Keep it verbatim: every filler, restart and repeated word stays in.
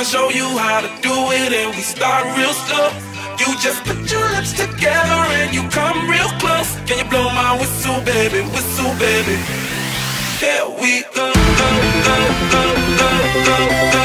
show you how to do it, and we start real slow. You just put your lips together and you come real close. Can you blow my whistle, baby, whistle, baby? Here we go, go, go, go, go, go, go.